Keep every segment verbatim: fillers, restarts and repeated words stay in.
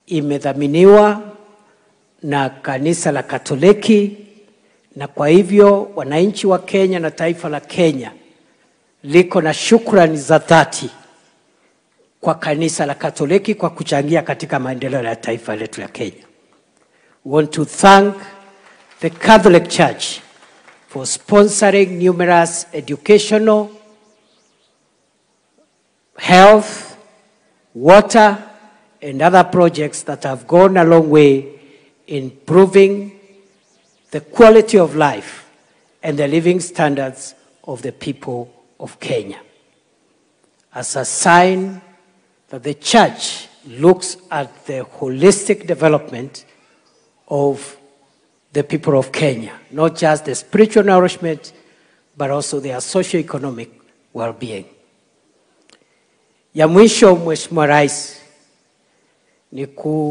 imedhaminiwa na kanisa la Katoliki, na kwa hivyo wananchi wa Kenya na taifa la Kenya liko na shukrani za dhati kwa kanisa la Katoliki kwa kuchangia katika maendeleo ya taifa letu la Kenya. We want to thank the Catholic Church for sponsoring numerous educational, health, water, and other projects that have gone a long way in improving the quality of life and the living standards of the people of Kenya. As a sign that the church looks at the holistic development of the people of Kenya, not just the spiritual nourishment, but also their socio-economic well-being. Ya mwisho, Mheshimiwa Rais, ni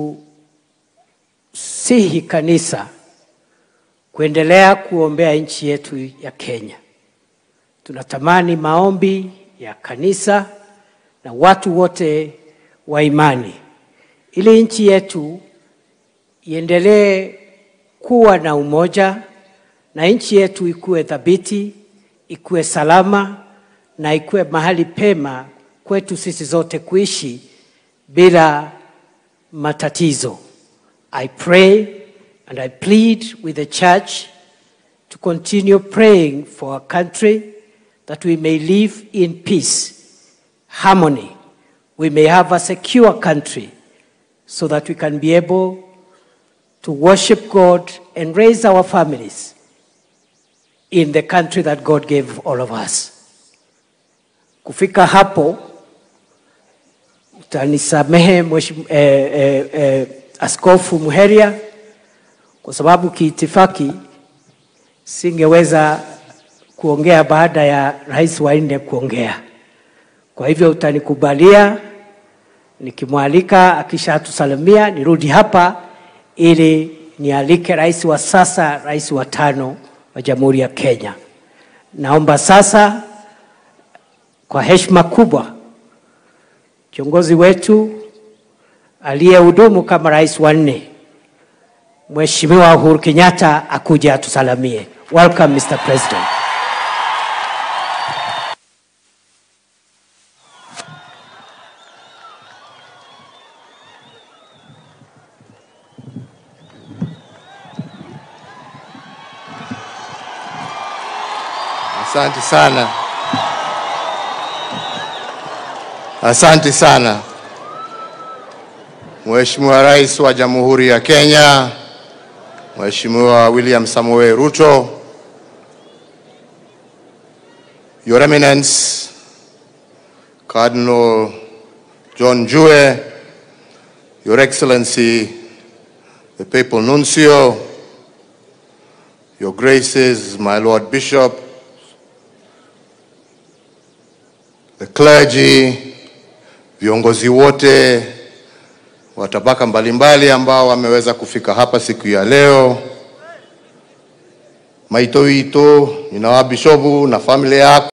kusihi kanisa kuendelea kuombea nchi yetu ya Kenya. Tunatamani maombi ya kanisa na watu wote wa imani ili nchi yetu iendelee kuwa na umoja na nchi yetu ikuwe thabiti, ikuwe salama na ikuwe mahali pema kwetu sisi zote kuishi bila matatizo. I pray and I plead with the church to continue praying for our country, that we may live in peace, harmony. We may have a secure country so that we can be able to worship God and raise our families in the country that God gave all of us. Kufika hapo, utanisamehe mheshimiwa eh, eh, eh, Askofu Muheria, kwa sababu kiitifaki singeweza kuongea baada ya rais wa nne kuongea. Kwa hivyo utanikubalia nikimwalika akisha tusalimia nirudi hapa ili nialike rais wa sasa, rais wa tano wa Jamhuri ya Kenya. Naomba sasa kwa heshima kubwa kiongozi wetu aliyehudumu kama rais wa nne, Mheshimiwa Uhuru Kenyatta, akuje atusalamie. Welcome, Mister President. Asante sana. Asante sana. Mheshimiwa Rais wa Jamhuri ya Kenya, Mheshimiwa William Samoei Ruto, Your Eminence, Cardinal John Jue, Your Excellency, the Papal Nuncio, Your Graces, my Lord Bishop, the clergy, viongozi wote wa tabaka mbalimbali ambao wameweza kufika hapa siku ya leo, maitoito, ninawa bishopu na familia yako.